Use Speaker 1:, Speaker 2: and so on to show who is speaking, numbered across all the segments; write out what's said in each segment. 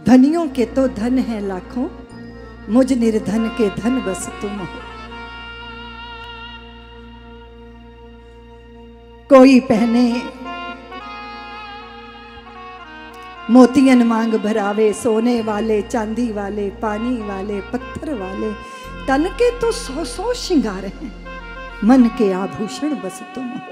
Speaker 1: धनियों के तो धन है लाखों, मुझ निर्धन के धन बस तुम हो। कोई पहने मोतियन मांग भरावे, सोने वाले चांदी वाले पानी वाले पत्थर वाले, तन के तो 100 श्रृंगार हैं, मन के आभूषण बस तुम हो।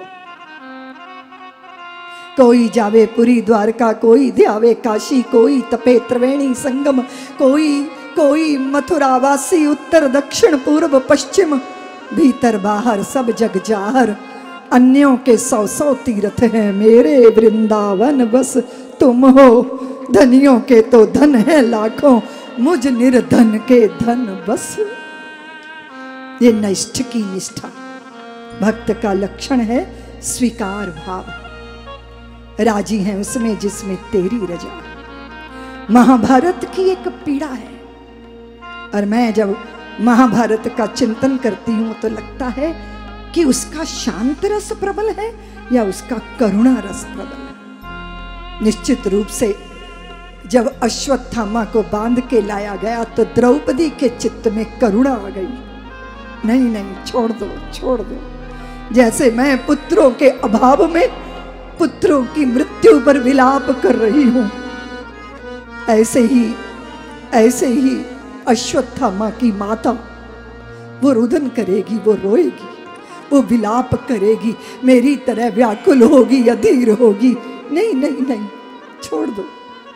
Speaker 1: कोई जावे पुरी द्वारका, कोई ध्यावे काशी, कोई तपे त्रिवेणी संगम, कोई मथुरावासी, उत्तर दक्षिण पूर्व पश्चिम, भीतर बाहर सब जग जाहर। अन्यों के 100 तीर्थ हैं, मेरे वृंदावन बस तुम हो। धनियों के तो धन है लाखों, मुझ निर्धन के धन बस। ये निष्ठ की निष्ठा, भक्त का लक्षण है स्वीकार भाव। राजी हैं उसमें जिसमें तेरी रजा। महाभारत की एक पीड़ा है, और मैं जब महाभारत का चिंतन करती हूं तो लगता है कि उसका शांत रस प्रबल है या उसका करुणा रस प्रबल है। निश्चित रूप से जब अश्वत्थामा को बांध के लाया गया तो द्रौपदी के चित्त में करुणा आ गई। नहीं, छोड़ दो। जैसे मैं पुत्रों के अभाव में पुत्रों की मृत्यु पर विलाप कर रही हूं, ऐसे ही अश्वत्थामा की माता वो रुदन करेगी, वो रोएगी, वो विलाप करेगी, मेरी तरह व्याकुल होगी, अधीर होगी। नहीं, छोड़ दो।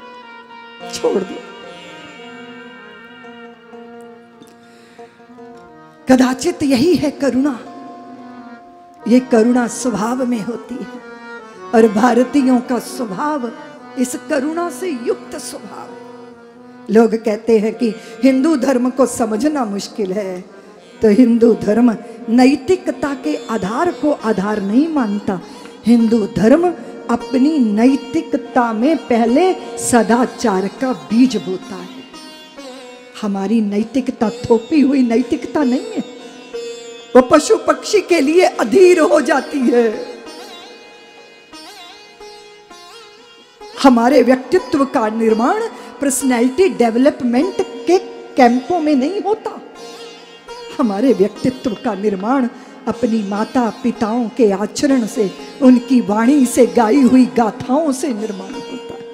Speaker 1: कदाचित यही है करुणा। ये करुणा स्वभाव में होती है, और भारतीयों का स्वभाव इस करुणा से युक्त स्वभाव। लोग कहते हैं कि हिंदू धर्म को समझना मुश्किल है, तो हिंदू धर्म नैतिकता के आधार को आधार नहीं मानता। हिंदू धर्म अपनी नैतिकता में पहले सदाचार का बीज बोता है। हमारी नैतिकता थोपी हुई नैतिकता नहीं है, वो पशु पक्षी के लिए अधीर हो जाती है। हमारे व्यक्तित्व का निर्माण पर्सनैलिटी डेवलपमेंट के कैंपों में नहीं होता। हमारे व्यक्तित्व का निर्माण अपनी माता पिताओं के आचरण से, उनकी वाणी से, गाई हुई गाथाओं से निर्माण होता है।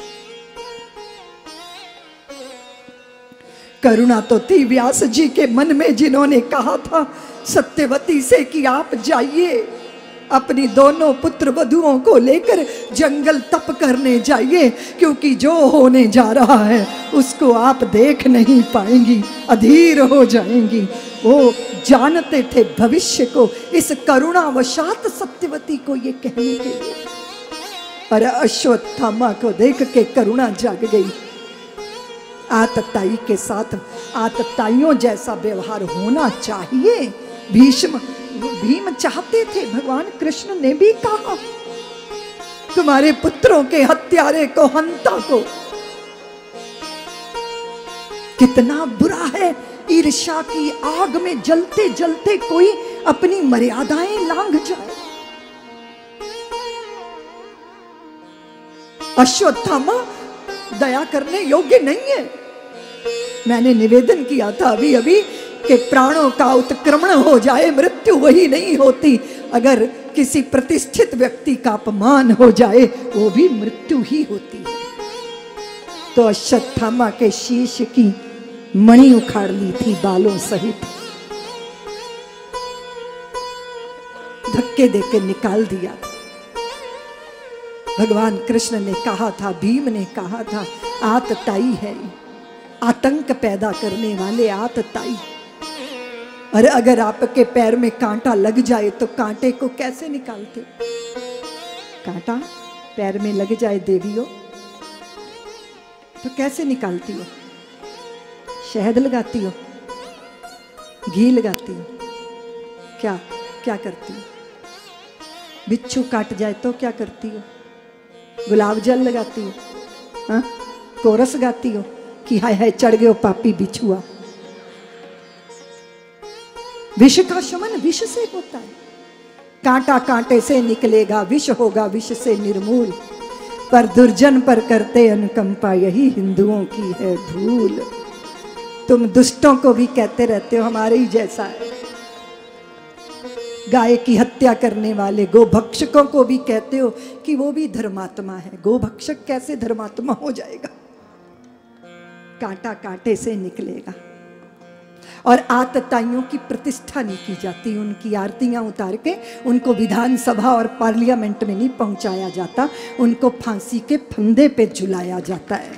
Speaker 1: करुणा तो थी व्यास जी के मन में, जिन्होंने कहा था सत्यवती से कि आप जाइए, अपनी दोनों पुत्र वधुओं को लेकर जंगल तप करने जाइए, क्योंकि जो होने जा रहा है उसको आप देख नहीं पाएंगी, अधीर हो जाएंगी। वो जानते थे भविष्य को, इस करुणावशात सत्यवती को ये कहने के लिए। और अश्वत्थामा को देख के करुणा जाग गई। आतताई के साथ आतताइयों जैसा व्यवहार होना चाहिए। भीम चाहते थे, भगवान कृष्ण ने भी कहा तुम्हारे पुत्रों के हत्यारे को, हंता को। कितना बुरा है, ईर्ष्या की आग में जलते जलते कोई अपनी मर्यादाएं लांघ जाए। अश्वत्थामा दया करने योग्य नहीं है। मैंने निवेदन किया था अभी कि प्राणों का उत्क्रमण हो जाए, मृत्यु वही नहीं होती। अगर किसी प्रतिष्ठित व्यक्ति का अपमान हो जाए, वो भी मृत्यु ही होती है। तो अश्वत्थामा के शीश की मणि उखाड़ ली थी बालों सहित, धक्के देके निकाल दिया था। भगवान कृष्ण ने कहा था, भीम ने कहा था, आतताई है, आतंक पैदा करने वाले आतताई। और अगर आपके पैर में कांटा लग जाए तो कांटे को कैसे निकालते? कांटा पैर में लग जाए देवियों तो कैसे निकालती हो? शहद लगाती हो, घी लगाती हो, क्या करती हो? बिच्छू काट जाए तो क्या करती हो? गुलाब जल लगाती हो, हाँ? कोरस गाती हो कि हाय हाय चढ़ गयो पापी बिछुआ। विष का शमन विष से होता है। कांटा कांटे से निकलेगा, विष होगा विष से निर्मूल। पर दुर्जन पर करते अनुकंपा, यही हिंदुओं की है भूल। तुम दुष्टों को भी कहते रहते हो हमारे ही जैसा है, गाय की हत्या करने वाले गोभक्षकों को भी कहते हो कि वो भी धर्मात्मा है। गोभक्षक कैसे धर्मात्मा हो जाएगा? कांटा कांटे से निकलेगा। और आतताइयों की प्रतिष्ठा नहीं की जाती, उनकी आरतियां उतार के उनको विधानसभा और पार्लियामेंट में नहीं पहुंचाया जाता, उनको फांसी के फंदे पे झुलाया जाता है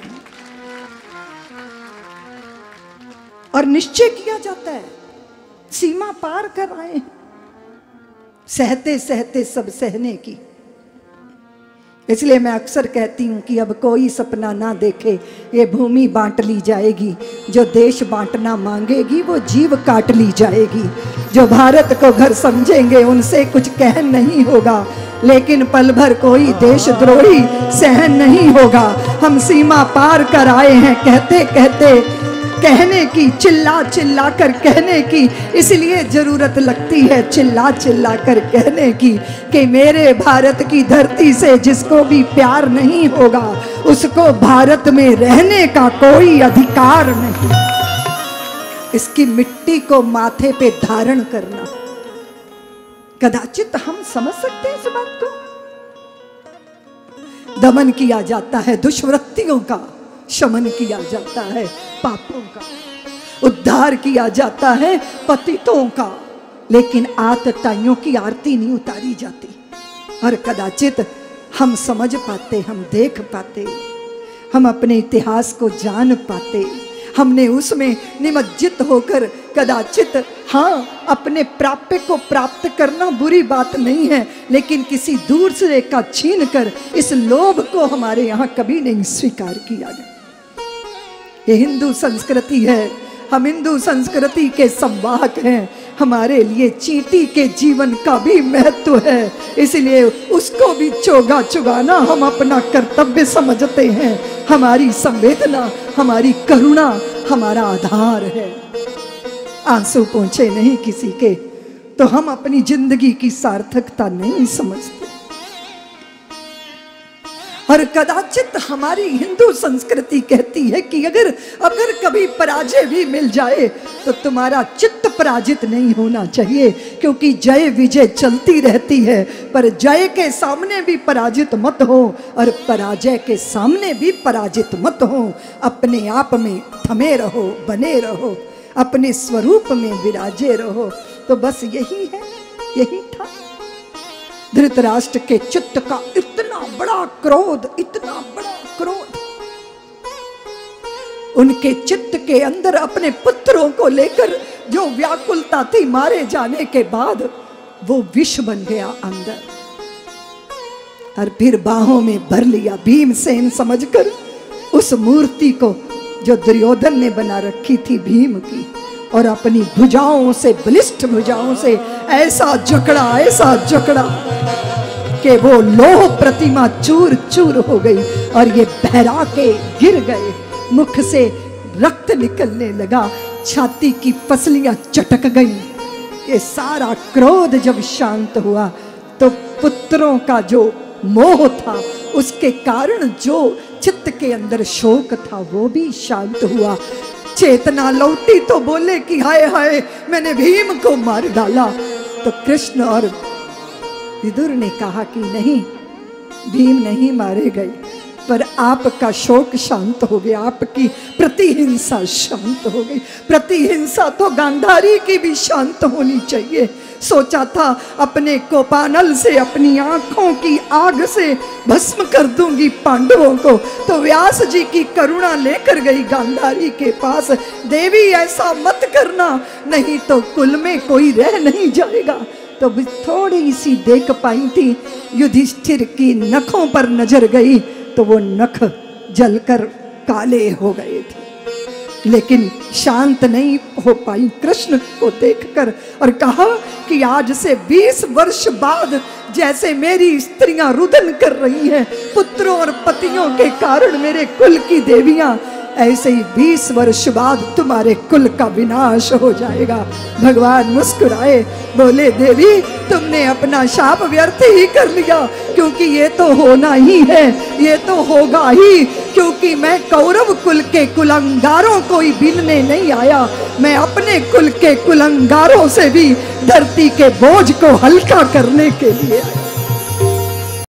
Speaker 1: और निश्चय किया जाता है सीमा पार कर आए हैं, सहते सहते सब सहने की। इसलिए मैं अक्सर कहती हूं कि अब कोई सपना ना देखे, ये भूमि बांट ली जाएगी। जो देश बांटना मांगेगी वो जीव काट ली जाएगी। जो भारत को घर समझेंगे उनसे कुछ कहन नहीं होगा, लेकिन पल भर कोई देशद्रोही सहन नहीं होगा। हम सीमा पार कर आए हैं कहते कहते, कहने की, चिल्ला चिल्ला कर कहने की। इसलिए जरूरत लगती है चिल्ला चिल्ला कर कहने की कि मेरे भारत की धरती से जिसको भी प्यार नहीं होगा उसको भारत में रहने का कोई अधिकार नहीं। इसकी मिट्टी को माथे पे धारण करना, कदाचित हम समझ सकते हैं इस बात को। दमन किया जाता है दुष्वृत्तियों का, शमन किया जाता है पापों का, उद्धार किया जाता है पतितों का, लेकिन आतताइयों की आरती नहीं उतारी जाती। और कदाचित हम समझ पाते, हम देख पाते, हम अपने इतिहास को जान पाते, हमने उसमें निमज्जित होकर कदाचित, हाँ, अपने प्राप्य को प्राप्त करना बुरी बात नहीं है, लेकिन किसी दूसरे का छीन कर इस लोभ को हमारे यहाँ कभी नहीं स्वीकार किया गया। ये हिंदू संस्कृति है, हम हिंदू संस्कृति के संवाहक हैं। हमारे लिए चींटी के जीवन का भी महत्व है, इसलिए उसको भी चोगा चुगाना हम अपना कर्तव्य समझते हैं। हमारी संवेदना, हमारी करुणा हमारा आधार है। आंसू पहुंचे नहीं किसी के तो हम अपनी जिंदगी की सार्थकता नहीं समझते। और कदाचित हमारी हिंदू संस्कृति कहती है कि अगर कभी पराजय भी मिल जाए तो तुम्हारा चित्त पराजित नहीं होना चाहिए, क्योंकि जय विजय चलती रहती है। पर जय के सामने भी पराजित मत हो और पराजय के सामने भी पराजित मत हो। अपने आप में थमे रहो, बने रहो, अपने स्वरूप में विराजे रहो। तो बस यही है, यही था। धृतराष्ट्र के चित्त का इतना बड़ा क्रोध, इतना बड़ा क्रोध, उनके चित्त के अंदर अपने पुत्रों को लेकर जो व्याकुलता थी मारे जाने के बाद, वो विष बन गया अंदर। और फिर बाहों में भर लिया भीमसेन समझकर उस मूर्ति को जो दुर्योधन ने बना रखी थी भीम की, और अपनी भुजाओं से, बलिष्ठ भुजाओं से ऐसा जकड़ा कि वो लोह प्रतिमा चूर चूर हो गई और ये बहरा के गिर गए। मुख से रक्त निकलने लगा, छाती की पसलियां चटक गई। ये सारा क्रोध जब शांत हुआ तो पुत्रों का जो मोह था, उसके कारण जो चित्त के अंदर शोक था, वो भी शांत हुआ। चेतना लौटी तो बोले कि हाय हाय, मैंने भीम को मार डाला। तो कृष्ण और विदुर ने कहा कि नहीं, भीम नहीं मारे गए, पर आपका शोक शांत हो गया, आपकी प्रतिहिंसा शांत हो गई। प्रतिहिंसा तो गांधारी की भी शांत होनी चाहिए। सोचा था अपने कोपानल से, अपनी आंखों की आग से भस्म कर दूंगी पांडवों को, तो व्यास जी की करुणा लेकर गई गांधारी के पास। देवी ऐसा मत करना, नहीं तो कुल में कोई रह नहीं जाएगा। तो थोड़ी सी देख पाई थी, युधिष्ठिर की नखों पर नजर गई तो वो नख जलकर काले हो गए थे, लेकिन शांत नहीं हो पाई कृष्ण को देखकर, और कहा कि आज से 20 वर्ष बाद जैसे मेरी स्त्रियां रुदन कर रही हैं पुत्रों और पतियों के कारण, मेरे कुल की देवियां, ऐसे ही 20 वर्ष बाद तुम्हारे कुल का विनाश हो जाएगा। भगवान मुस्कुराए, बोले देवी तुमने अपना शाप व्यर्थ ही कर लिया, क्योंकि ये तो होना ही है, ये तो होगा ही, क्योंकि मैं कौरव कुल के कुलंगारों को ही बीनने नहीं आया, मैं अपने कुल के कुलंगारों से भी धरती के बोझ को हल्का करने के लिए आया।